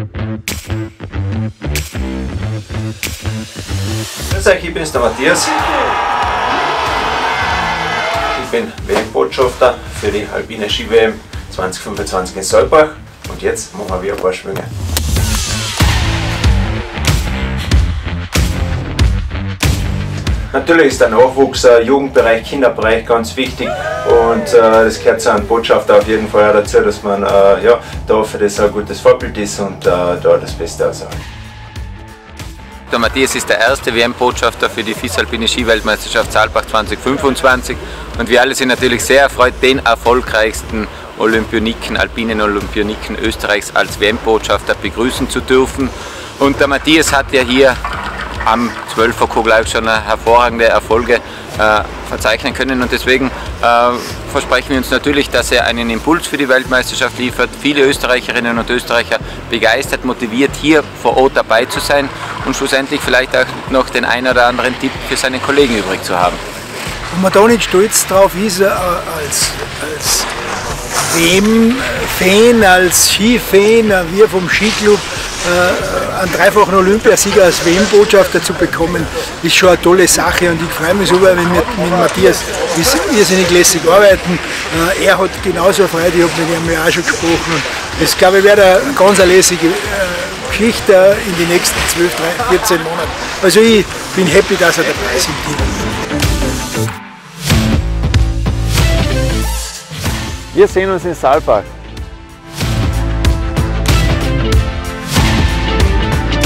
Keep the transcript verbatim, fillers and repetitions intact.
Grüß euch, ich bin der Matthias. Ich bin W M-Botschafter für die Alpine Ski-W M zwanzig fünfundzwanzig in Saalbach und jetzt machen wir ein paar Schwünge. Natürlich ist der Nachwuchs, äh, Jugendbereich, Kinderbereich ganz wichtig und äh, das gehört zu einem Botschafter auf jeden Fall auch dazu, dass man äh, ja, da für das ein gutes Vorbild ist und äh, da das Beste aussagt. Der Matthias ist der erste W M-Botschafter für die F I S Alpine Ski-Weltmeisterschaft Saalbach zwanzig fünfundzwanzig und wir alle sind natürlich sehr erfreut, den erfolgreichsten Olympioniken, alpinen Olympioniken Österreichs als W M-Botschafter begrüßen zu dürfen. Und der Matthias hat ja hier am zwölfer Kugel schon hervorragende Erfolge äh, verzeichnen können und deswegen äh, versprechen wir uns natürlich, dass er einen Impuls für die Weltmeisterschaft liefert, viele Österreicherinnen und Österreicher begeistert, motiviert, hier vor Ort dabei zu sein und schlussendlich vielleicht auch noch den einen oder anderen Tipp für seinen Kollegen übrig zu haben. Und man da nicht stolz drauf ist, äh, als, als W M-Fan, als Ski-Fan, äh, wir vom Skiclub, äh, einen dreifachen Olympiasieger als W M-Botschafter zu bekommen, ist schon eine tolle Sache und ich freue mich so, wenn wir mit, mit Matthias irrsinnig lässig arbeiten. Äh, er hat genauso eine Freude, ich habe mit ihm ja auch schon gesprochen und das, glaube ich, wird eine ganz eine lässige äh, Geschichte in den nächsten zwölf, dreizehn, vierzehn Monaten. Also ich bin happy, dass er dabei ist im Team. Wir sehen uns in Saalbach.